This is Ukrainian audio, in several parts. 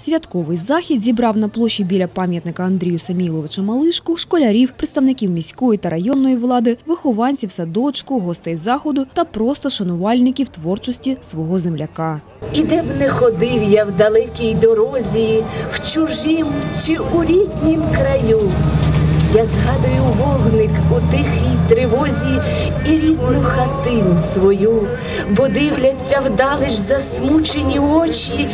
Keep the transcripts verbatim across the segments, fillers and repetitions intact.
Святковий захід зібрав на площі біля пам'ятника Андрію Саміловичу Малишку школярів, представників міської та районної влади, вихованців садочку, гостей заходу та просто шанувальників творчості свого земляка. І де б не ходив я в далекій дорозі, в чужім чи у ріднім краю, я згадую вогник у тихій тривозі і рідну хатину свою, бо дивляться вдалеч засмучені очі,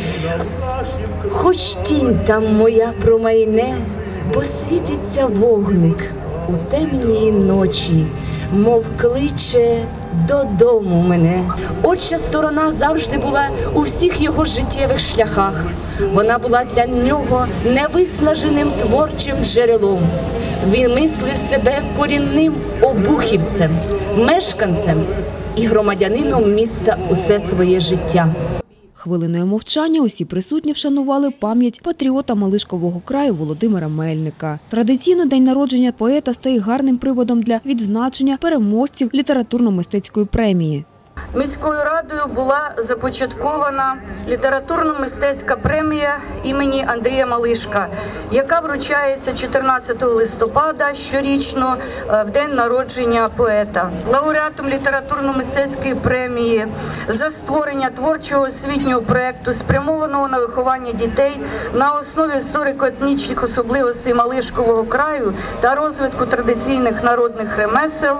хоч тінь там моя промайне, бо світиться вогник у темній ночі, мов кличе додому мене. Отча сторона завжди була у всіх його життєвих шляхах. Вона була для нього невиснаженим творчим джерелом. Він мислив себе корінним обухівцем, мешканцем і громадянином міста усе своє життя. Хвилиною мовчання усі присутні вшанували пам'ять патріота Малишкового краю Володимира Мельника. Традиційно день народження поета стає гарним приводом для відзначення переможців літературно-мистецької премії. Міською радою була започаткована літературно-мистецька премія імені Андрія Малишка, яка вручається чотирнадцятого листопада щорічно в день народження поета. Лауреатом літературно-мистецької премії за створення творчого освітнього проєкту, спрямованого на виховання дітей на основі історико-етнічних особливостей Малишкового краю та розвитку традиційних народних ремесел,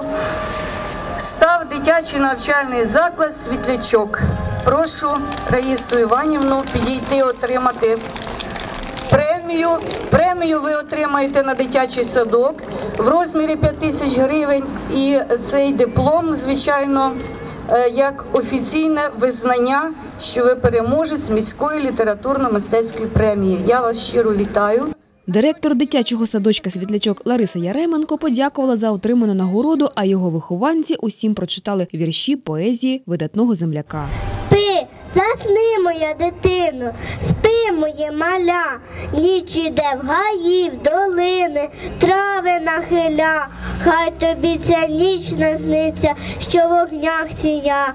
став дитячий навчальний заклад «Світлячок». Прошу Раїсу Іванівну підійти отримати премію. Премію ви отримаєте на дитячий садок в розмірі п'ять тисяч гривень. І цей диплом, звичайно, як офіційне визнання, що ви переможець міської літературно-мистецької премії. Я вас щиро вітаю. Директор дитячого садочка «Світлячок» Лариса Яременко подякувала за отриману нагороду, а його вихованці усім прочитали вірші поезії видатного земляка. Спи, засни, моя дитино, спи, моє маля, ніч іде в гаї, в долини, трави нахиля, хай тобі ця ніч насниться, що в огнях сія.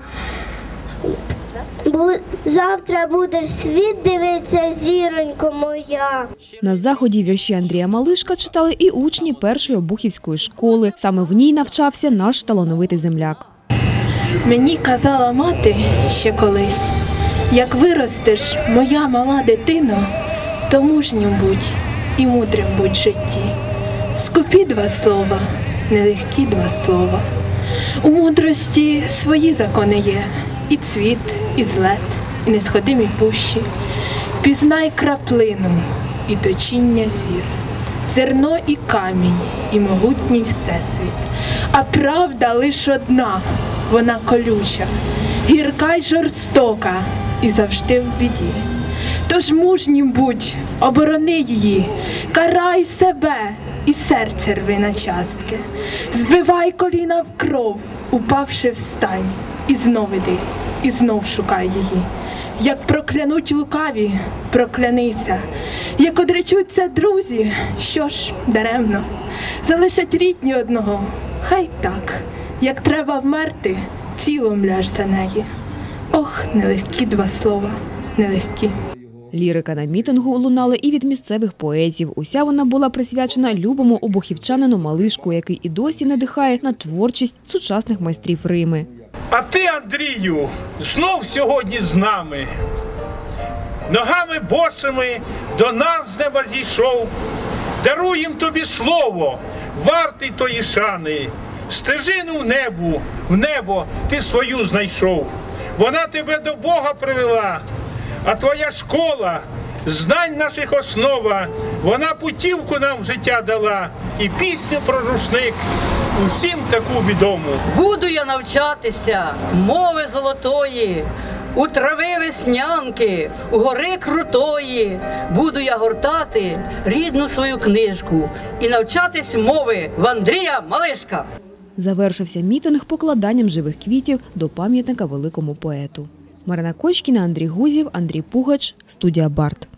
Завтра будеш світ дивитися, зіронько моя. На заході вірші Андрія Малишка читали і учні першої обухівської школи. Саме в ній навчався наш талановитий земляк. Мені казала мати ще колись, як виростеш, моя мала дитино, то мужнім будь і мудрим будь в житті. Скупі два слова, нелегкі два слова. У мудрості свої закони є. І цвіт, і злет, і несходимі пущі. Пізнай краплину і точіння зір, зерно і камінь, і могутній всесвіт. А правда лиш одна, вона колюча, гірка й жорстока, і завжди в біді. Тож мужнім будь, оборони її, карай себе і серце рви на частки. Збивай коліна в кров, упавши встань. І знов іди, і знов шукай її. Як проклянуть лукаві, проклянися. Як одречуться друзі, що ж, даремно. Залишать рідні одного, хай так. Як треба вмерти, цілом ляж за неї. Ох, нелегкі два слова, нелегкі. Лірика на мітингу лунала і від місцевих поетів. Уся вона була присвячена любому обухівчанину Малишку, який і досі надихає на творчість сучасних майстрів Рими. А ти, Андрію, знов сьогодні з нами. Ногами босими до нас з неба зійшов. Даруєм тобі слово, вартий тої шани. Стежину в небу, в небо ти свою знайшов. Вона тебе до Бога привела, а твоя школа, знань наших основа, вона путівку нам в життя дала і пісню про рушник. Усім таку відому. Буду я навчатися мови золотої, у трави веснянки, у гори крутої. Буду я гортати рідну свою книжку і навчатись мови в Андрія Малишка. Завершився мітинг покладанням живих квітів до пам'ятника великому поету. Марина Кочкіна, Андрій Гузів, Андрій Пугач, студія Барт.